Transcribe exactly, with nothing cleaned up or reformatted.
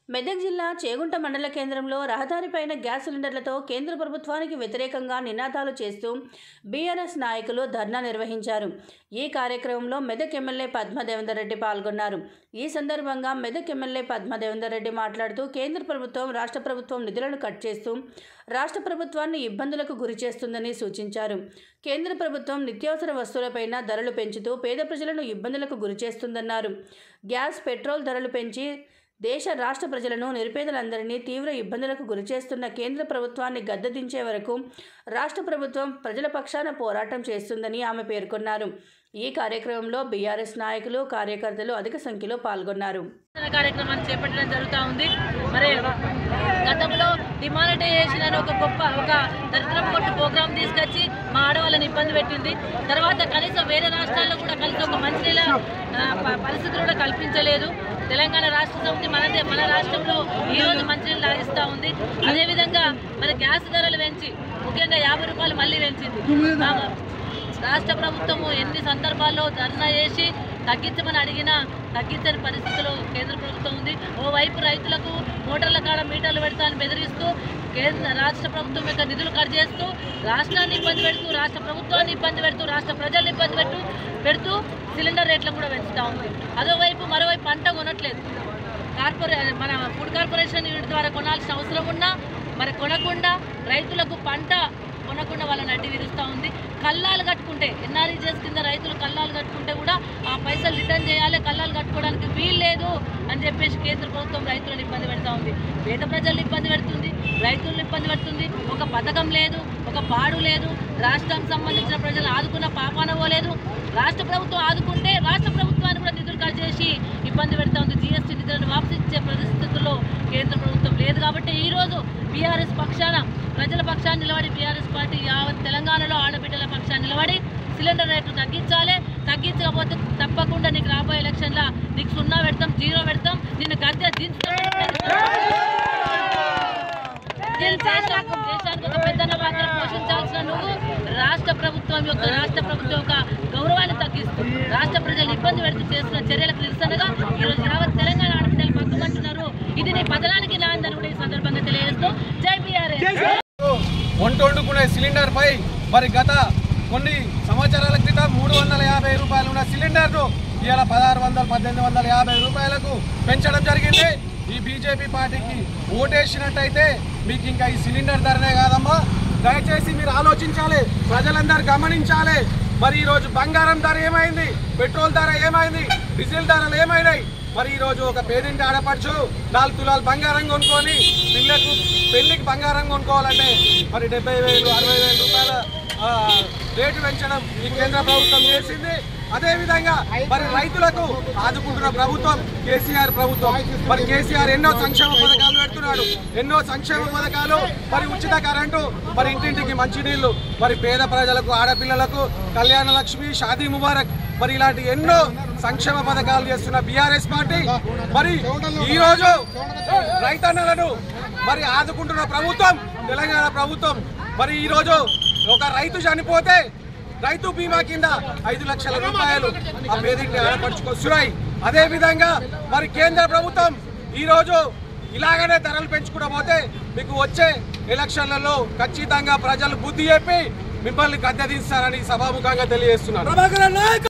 మెదక్ జిల్లా చేగుంట మండల కేంద్రంలో రహదారిపైన గ్యాస్ సిలిండర్లతో కేంద్ర ప్రభుత్వానికి వ్యతిరేకంగా నినాదాలు చేస్తూ బీఆర్ఎస్ నాయకులు ధర్నా నిర్వహించారు. ఈ కార్యక్రమంలో మెదక్ ఎమ్మెల్యే పద్మా దేవేందర్ రెడ్డి పాల్గొన్నారు. ఈ సందర్భంగా మెదక్ ఎమ్మెల్యే పద్మా దేవేందర్ రెడ్డి మాట్లాడుతూ కేంద్ర ప్రభుత్వం రాష్ట్ర ప్రభుత్వం నిధులను కట్ చేస్తూ రాష్ట్ర ప్రభుత్వాన్ని ఇబ్బందులకు గురి చేస్తుందని సూచించారు. కేంద్ర ప్రభుత్వం నిత్యావసర వస్తువులపైన ధరలు పెంచుతూ పేద ప్రజలను ఇబ్బందులకు గురి చేస్తుందన్నారు. గ్యాస్, పెట్రోల్ ధరలు పెంచి దేశ రాష్ట్ర ప్రజలను నిరుపేదలందరినీ తీవ్ర ఇబ్బందులకు గురిచేస్తున్న కేంద్ర ప్రభుత్వాన్ని గద్దెదించే వరకు రాష్ట్ర ప్రభుత్వం ప్రజల పక్షాన పోరాటం చేస్తుందని ఆమె పేర్కొన్నారు. ఈ కార్యక్రమంలో బీఆర్ఎస్ నాయకులు, కార్యకర్తలు అధిక సంఖ్యలో పాల్గొన్నారు. కార్యక్రమాన్ని చేపట్టడం జరుగుతూ ఉంది. మరి గతంలో డిమానిటైజేషన్ అని ఒక గొప్ప ఒక దరిద్రం కొట్టు ప్రోగ్రాం తీసుకొచ్చి మా ఆడవాళ్ళని ఇబ్బంది పెట్టింది. తర్వాత కనీసం వేరే రాష్ట్రాల్లో కూడా కలిసి ఒక మంచినీళ్ళ పరిస్థితులు కూడా కల్పించలేదు. తెలంగాణ రాష్ట్ర సమితి మనదే మన రాష్ట్రంలో ఈరోజు మంచినీళ్ళు లాగిస్తూ ఉంది. అదేవిధంగా మరి గ్యాస్ ధరలు పెంచి ముఖ్యంగా యాభై రూపాయలు మళ్ళీ పెంచింది. రాష్ట్ర ప్రభుత్వము ఎన్ని సందర్భాల్లో ధర్నా చేసి తగ్గించమని అడిగినా తగ్గించని పరిస్థితిలో కేంద్ర ప్రభుత్వం ఉంది. ఓవైపు రైతులకు మోటార్ల కాడ మీటర్లు పెడతానని బెదిరిస్తూ కేంద్ర రాష్ట్ర ప్రభుత్వం యొక్క నిధులు కట్ చేస్తూ రాష్ట్రాన్ని ఇబ్బంది పెడుతూ రాష్ట్ర ప్రభుత్వాన్ని ఇబ్బంది పెడుతూ రాష్ట్ర ప్రజల్ని ఇబ్బంది పెట్టు పెడుతూ సిలిండర్ రేట్లను కూడా పెంచుతూ ఉంది. అదోవైపు మరోవైపు పంట కొనట్లేదు. కార్పొరే మన ఫుడ్ కార్పొరేషన్ యూనిట్ ద్వారా కొనాల్సిన అవసరం ఉన్నా మరి కొనకుండా రైతులకు పంట కొనకుండా వాళ్ళని అడ్డు విరుస్తూ ఉంది. కల్లాలు కట్టుకుంటే ఎన్ఆర్ఈజీఎస్ కింద రైతులు కల్లాలు కట్టుకుంటే కూడా ఆ పైసలు రిటర్న్ చేయాలి, కల్లాలు కట్టుకోవడానికి వీలు లేదు అని చెప్పేసి కేంద్ర ప్రభుత్వం రైతులను ఇబ్బంది పెడతా ఉంది. పేద ప్రజలను ఇబ్బంది పెడుతుంది, రైతులను ఇబ్బంది పెడుతుంది. ఒక పథకం లేదు, ఒక పాడు లేదు. రాష్ట్రానికి సంబంధించిన ప్రజలు ఆదుకున్న పాపాన పోలేదు. రాష్ట్ర ప్రభుత్వం ఆదుకుంటే రాష్ట్ర ప్రభుత్వాన్ని కూడా నిధులు కట్ చేసి ఇబ్బంది పెడతా ఉంది. జీఎస్టీ నిధులను వాపసు ఇచ్చే పరిస్థితుల్లో కేంద్ర ప్రభుత్వం లేదు. కాబట్టి ఈరోజు బీఆర్ఎస్ పక్షాన ప్రజల పక్షాన్ని నిలబడి బీఆర్ఎస్ పార్టీ యావత్ తెలంగాణలో ఆడబిడ్డల పక్షాన్ని నిలబడి సిలిండర్ రేట్లు తగ్గించాలి. తగ్గించకపోతే తప్పకుండా నీకు రాబోయే ఎలక్షన్లో నీకు సున్నా పెడతాం, జీరో పెడతాం, నిన్ను గద్దె దించుతాం. దేశానికి ఒక పెద్దన్న పాత్ర పోషించాల్సిన నువ్వు రాష్ట్ర ప్రభుత్వం యొక్క రాష్ట్ర ప్రభుత్వం యొక్క గౌరవాన్ని తగ్గిస్తూ రాష్ట్ర ప్రజలు ఇబ్బంది పెడుతూ చేస్తున్న చర్యలకు నిరసనగా ఈరోజు యావత్ తెలంగాణ ఆడబిడ్డలు పక్కమంటున్నారు. ఇది నీ పతనానికి నాందని కూడా ఈ సందర్భంగా తెలియజేస్తూ జై బీఆర్ఎస్. వంట వండుకునే సిలిండర్ పై మరి గత కొన్ని సంవత్సరాల క్రితం మూడు వందల యాభై రూపాయలు ఉన్న సిలిండర్ను ఇవాళ పదహారు వందల పద్దెనిమిది వందల యాభై రూపాయలకు పెంచడం జరిగింది. ఈ బీజేపీ పార్టీకి ఓటేసినట్టయితే మీకు ఇంకా ఈ సిలిండర్ ధరనే కాదమ్మా, దయచేసి మీరు ఆలోచించాలి, ప్రజలందరూ గమనించాలి. మరి ఈరోజు బంగారం ధర ఏమైంది, పెట్రోల్ ధర ఏమైంది, డీజిల్ ధరలు ఏమైనాయి. మరి ఈరోజు ఒక పేదింటి ఆడపడుచు నాలుగు తులాలు బంగారం కొనుక్కొని పిల్లకు పెళ్లికి బంగారం కొనుక్కోవాలంటే మరి డెబ్బై వేలు అరవై వేల రూపాయల రేటు పెంచడం ఈ కేంద్ర ప్రభుత్వం చేసింది. అదేవిధంగా మరి రైతులకు ఆదుకుంటున్న ప్రభుత్వం కేసీఆర్ ప్రభుత్వం. మరి కేసీఆర్ ఎన్నో సంక్షేమ పథకాలు పెడుతున్నాడు, ఎన్నో సంక్షేమ పథకాలు. మరి ఉచిత కరెంటు, మరి ఇంటింటికి మంచినీళ్లు, మరి పేద ప్రజలకు, ఆడపిల్లలకు కళ్యాణ లక్ష్మి, షాదీ ముబారక్, మరి ఇలాంటి ఎన్నో సంక్షేమ పథకాలు చేస్తున్న బీఆర్ఎస్ పార్టీ మరి ఈరోజు రైతన్నలను మరి ఆదుకుంటున్న ప్రభుత్వం తెలంగాణ ప్రభుత్వం. మరి ఈరోజు ఒక రైతు చనిపోతే రైతు బీమా కింద ఐదు లక్షల రూపాయలు ఆ పేదింటి ఆడపడుచుకొస్తున్నాయి. అదేవిధంగా మరి కేంద్ర ప్రభుత్వం ఈరోజు ఇలాగనే ధరలు పెంచుకుంటూ పోతే మీకు వచ్చే ఎలక్షన్లలో ఖచ్చితంగా ప్రజలు బుద్ధి చెప్పి మిమ్మల్ని గద్దెదిస్తారని సభాముఖంగా తెలియజేస్తున్నారు.